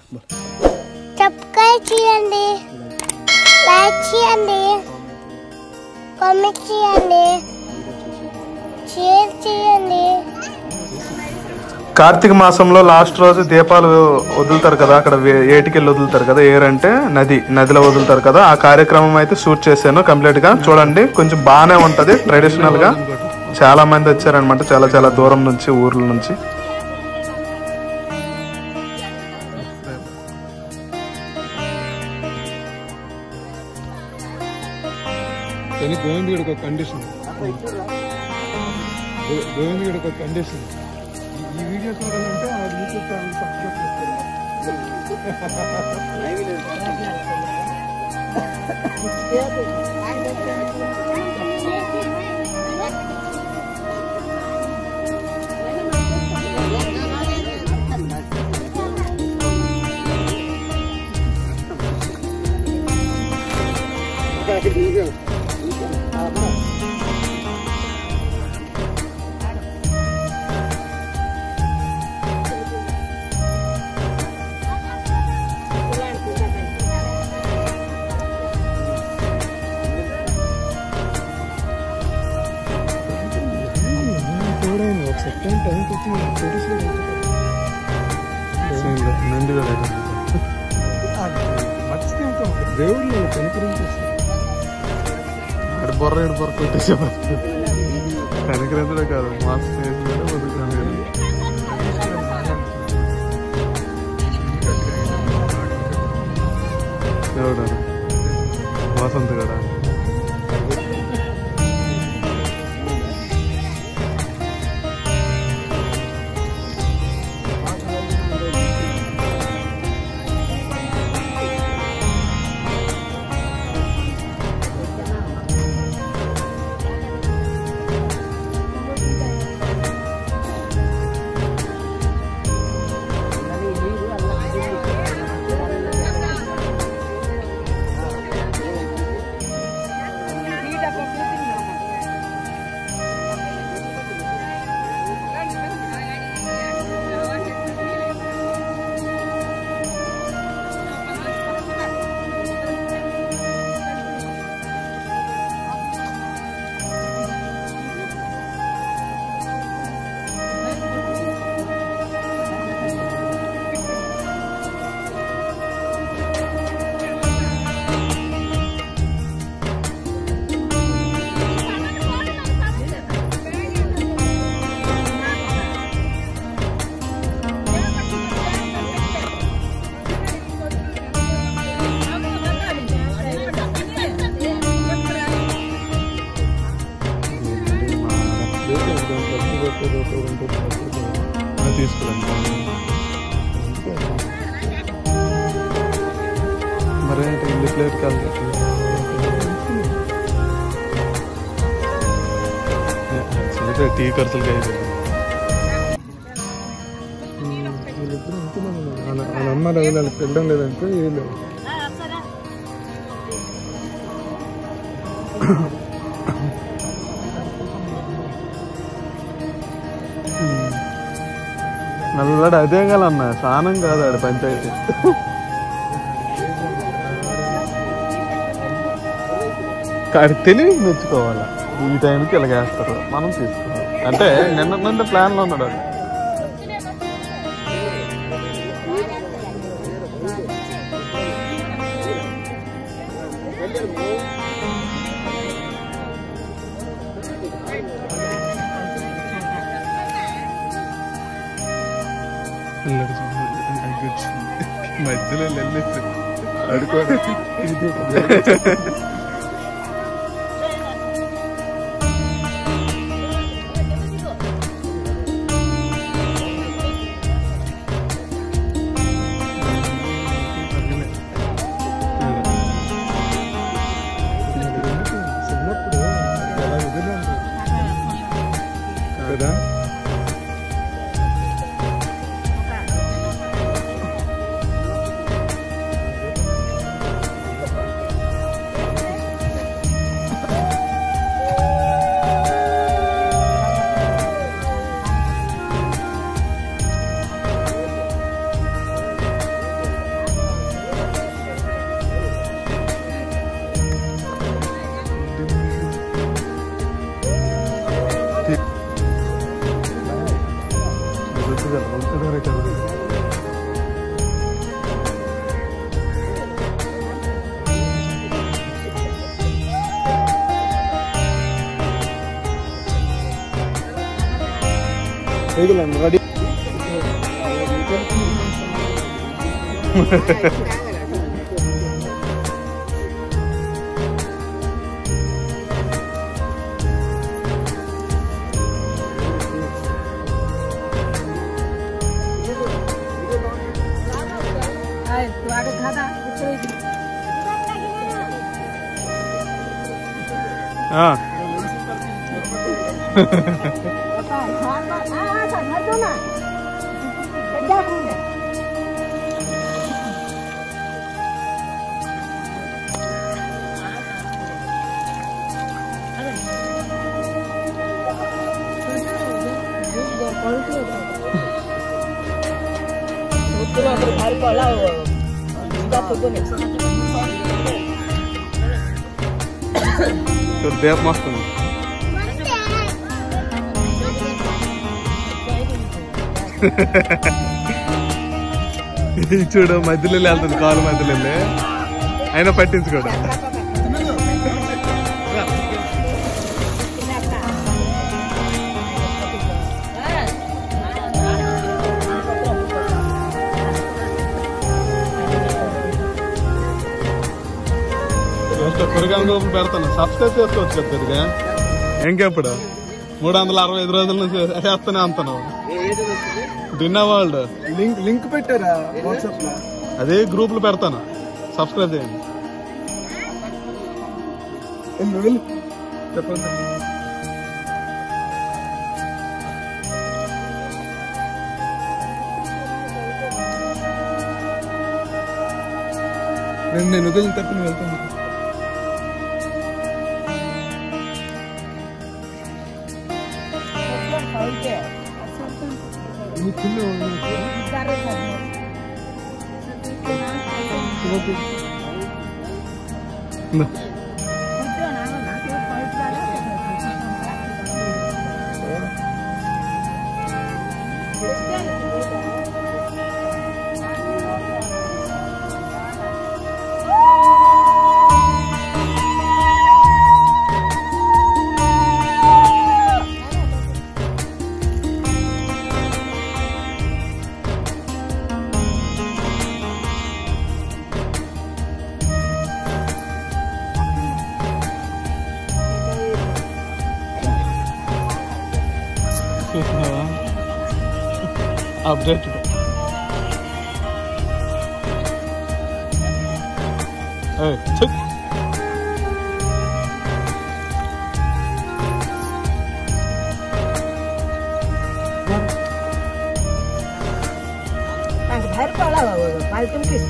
Subscribe చేయండి, like చేయండి, comment చేయండి, షేర్ చేయండి. కార్తీక మాసంలో లాస్ట్ రోజు దీపాలు వదులుతారు కదా, అక్కడ ఏటికెళ్ళి వదులుతారు కదా, ఏరంటే నదిలో వదులుతారు కదా. ఆ కార్యక్రమం అయితే షూట్ చేశాను కంప్లీట్ గా. చూడండి, కొంచెం బాగానే ఉంటది ట్రెడిషనల్ గా. చాలా మంది వచ్చారనమాట, చాలా చాలా దూరం నుంచి, ఊర్ల నుంచి. గోవింద్ ఒక కండిషన్, గోవింద్ ఒక కండిషన్, ఈ వీడియో చూడాలంటే ఆ యూట్యూబ్ ఛానల్ సబ్స్క్రైబ్ చేసుకోవాలి. సెకండ్ టైం దేవుళ్ళు కనికరించేసాడు, బొర్ర కొట్టేసే కనికరించడం కాదు, మా స్నేహితులు బతుకుతాను. దేవుడా వసంత్ గడ తీసుకురండి. మరి ఇంటి ప్లేట్కి వెళ్తారు. టీ ఖర్చులకి అయితే వాళ్ళ అమ్మ వాళ్ళకి వెళ్ళడం లేదంటే ఏం లేదు. నల్లడు అదే కలన్నా, స్నానం కాదు ఆడ పంచాయతీ. కాడి తెలివి మెచ్చుకోవాలా, ఈ టైంకి ఇలాగేస్తారు, మనం తీసుకోవాలి. అంటే నిన్న ప్లాన్లో ఉన్నాడు అది. మధ్యలో వెళ్ళేసి అడుకోండి. చిన్నప్పుడు ఎలా వదిలేదు కదా. రెడీ దేవ మస్తు చూడు మధ్యలో వెళ్తుంది కాలు మధ్యలో అయినా పట్టించుకోడు కూరగాయల రూపం పెడతాను సబ్స్క్రైబ్ చేసుకోవచ్చు కదా పెద్దగా ఇంకెప్పుడు 365 రోజుల నుంచి చేస్తూనే అంతాను డిన్నర్ వరల్డ్ లింక్ పెట్టారా వాట్సాప్ లో అదే గ్రూప్ లో పెడతాను సబ్స్క్రైబ్ చేయండి చెప్పండి నేను వదిలిన తప్ప నేను వెళ్తాను update. Hey, check. घर पड़ा फालतू किस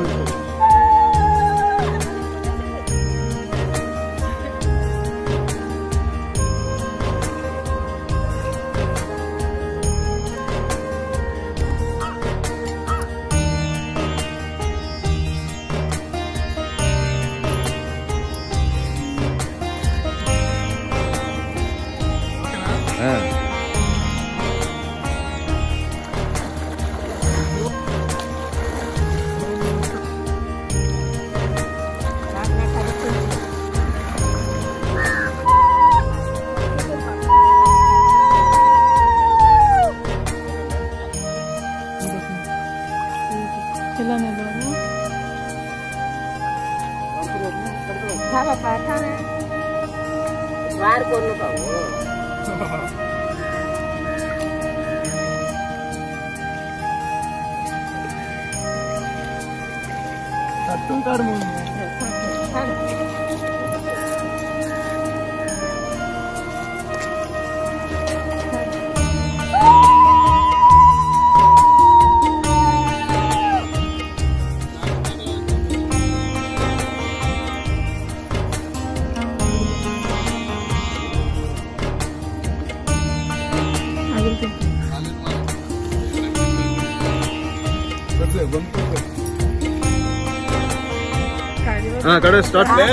कड़े स्टार्ट ले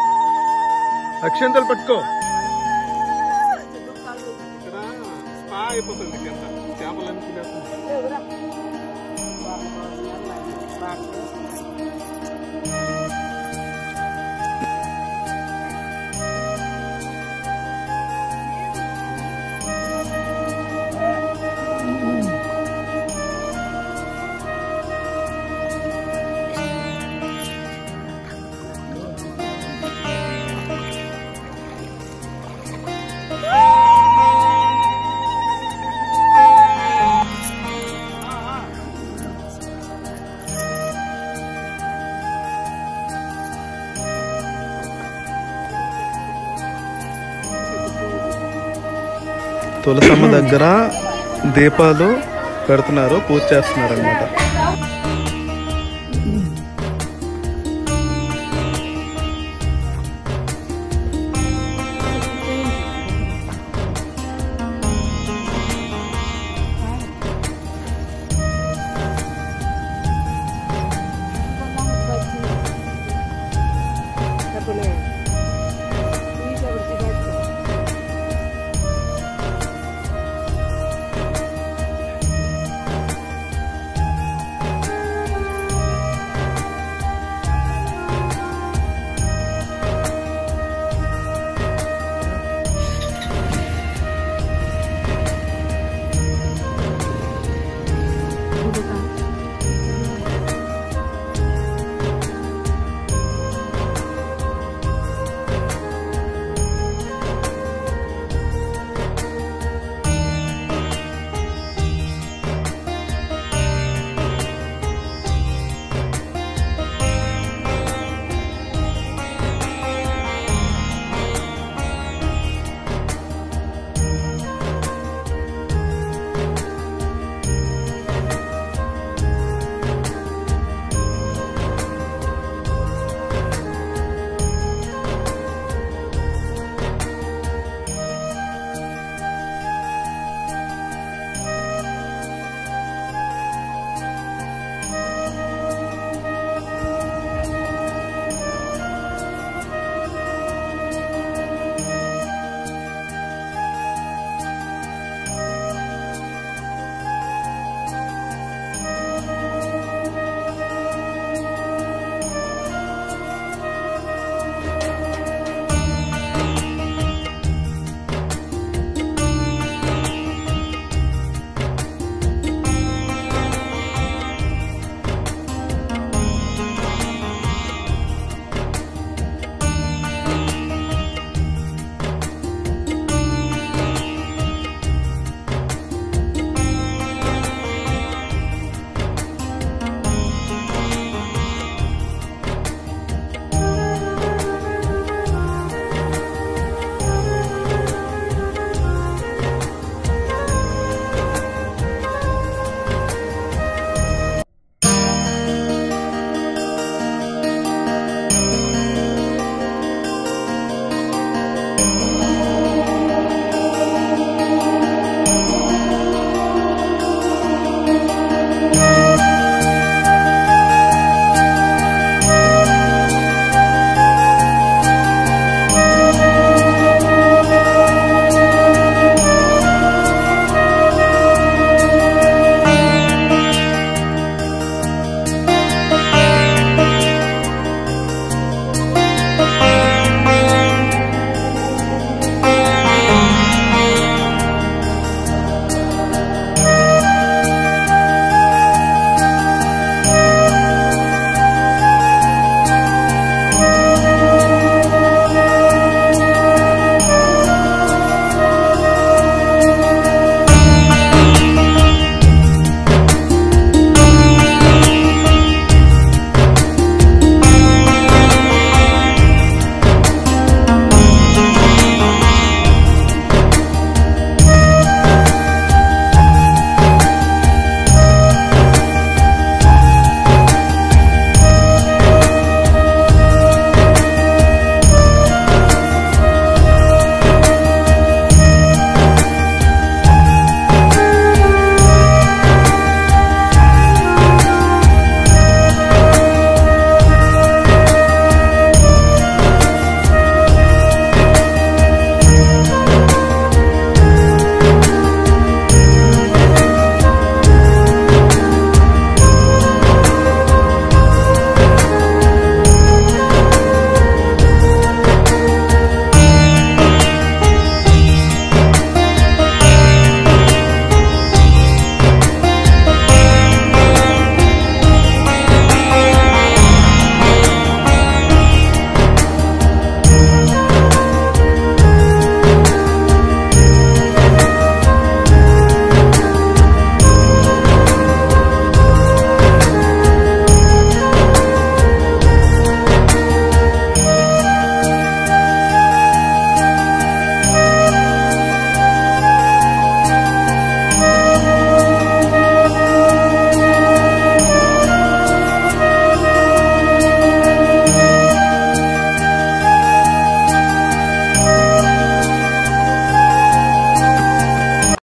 అక్షంతలు పట్టుకో తులసమ్మ దగ్గర దీపాలు పెడుతున్నారు, పూజ చేస్తున్నారు అన్నమాట.